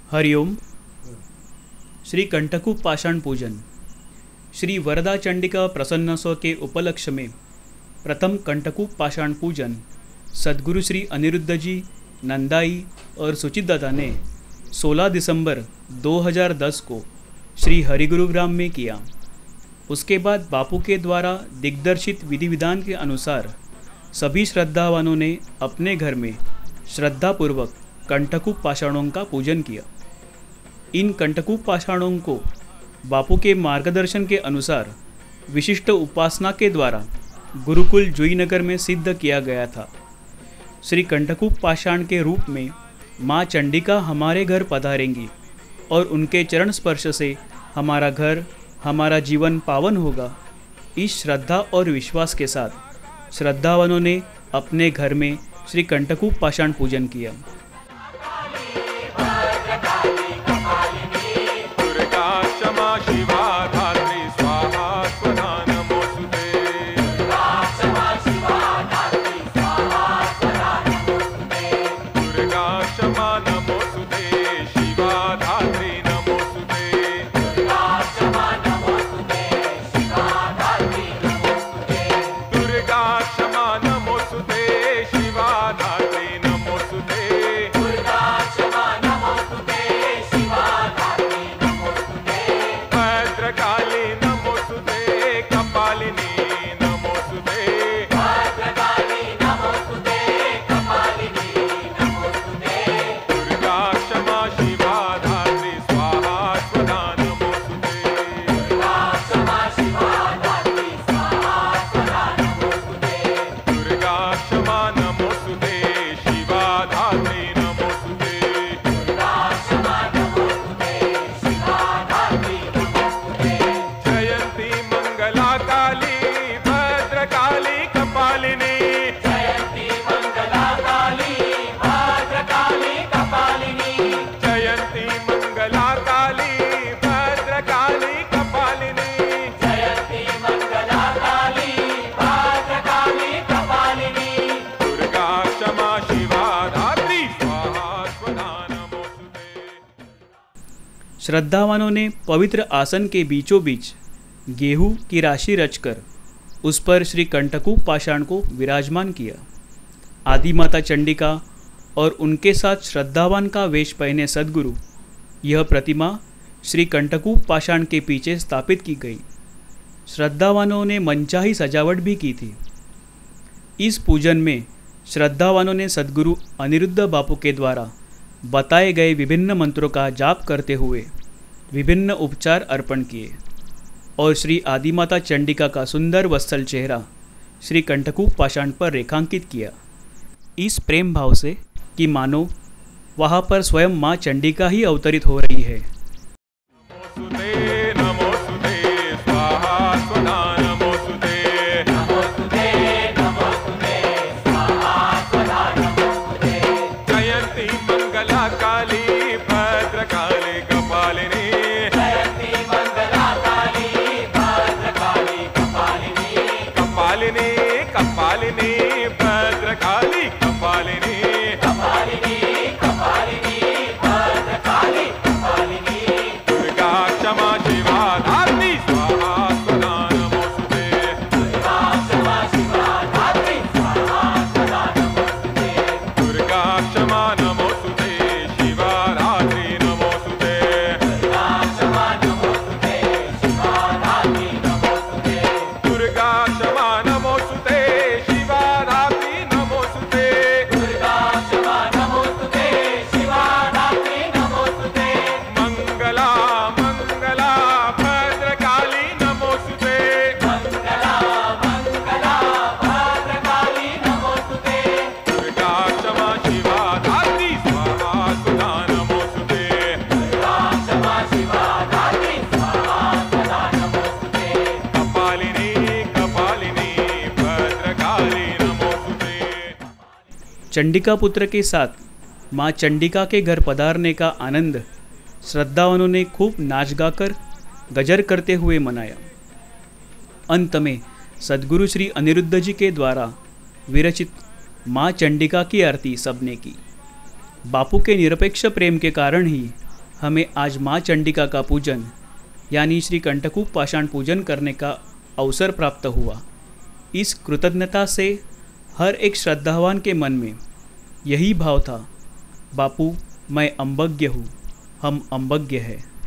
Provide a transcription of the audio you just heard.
हरिओम। श्री कंटकू पाषाण पूजन। श्री वरदा चंडिका प्रसन्नोत्सव के उपलक्ष्य में प्रथम कंटकू पाषाण पूजन सद्गुरु श्री अनिरुद्ध जी, नंदाई और सुचितदादा ने 16 दिसंबर 2010 को श्री हरिगुरुग्राम में किया। उसके बाद बापू के द्वारा दिग्दर्शित विधि विधान के अनुसार सभी श्रद्धावानों ने अपने घर में श्रद्धापूर्वक कंटकू पाषाणों का पूजन किया। इन कंटकू पाषाणों को बापू के मार्गदर्शन के अनुसार विशिष्ट उपासना के द्वारा गुरुकुल जुईनगर में सिद्ध किया गया था। श्री कंटकू पाषाण के रूप में माँ चंडिका हमारे घर पधारेंगी और उनके चरण स्पर्श से हमारा घर, हमारा जीवन पावन होगा। इस श्रद्धा और विश्वास के साथ श्रद्धावानों ने अपने घर में श्री कंटकू पाषाण पूजन किया। श्रद्धावानों ने पवित्र आसन के बीचों बीच गेहूं की राशि रचकर उस पर श्री कंटकू पाषाण को विराजमान किया। आदि माता चंडिका और उनके साथ श्रद्धावान का वेश पहने सद्गुरु, यह प्रतिमा श्री कंटकू पाषाण के पीछे स्थापित की गई। श्रद्धावानों ने मनचाही सजावट भी की थी। इस पूजन में श्रद्धावानों ने सद्गुरु अनिरुद्ध बापू के द्वारा बताए गए विभिन्न मंत्रों का जाप करते हुए विभिन्न उपचार अर्पण किए और श्री आदिमाता चंडिका का सुंदर वत्सल चेहरा श्री कंटकू पाषाण पर रेखांकित किया, इस प्रेम भाव से कि मानो वहाँ पर स्वयं माँ चंडिका ही अवतरित हो रही है। चंडिका पुत्र के साथ माँ चंडिका के घर पधारने का आनंद श्रद्धावानों ने खूब नाच गाकर गजर करते हुए मनाया। अंत में सद्गुरु श्री अनिरुद्ध जी के द्वारा विरचित माँ चंडिका की आरती सबने की। बापू के निरपेक्ष प्रेम के कारण ही हमें आज माँ चंडिका का पूजन यानी श्री कंटकूप पाषाण पूजन करने का अवसर प्राप्त हुआ। इस कृतज्ञता से हर एक श्रद्धावान के मन में यही भाव था, बापू मैं अम्बज्ञ हूँ, हम अम्बज्ञ हैं।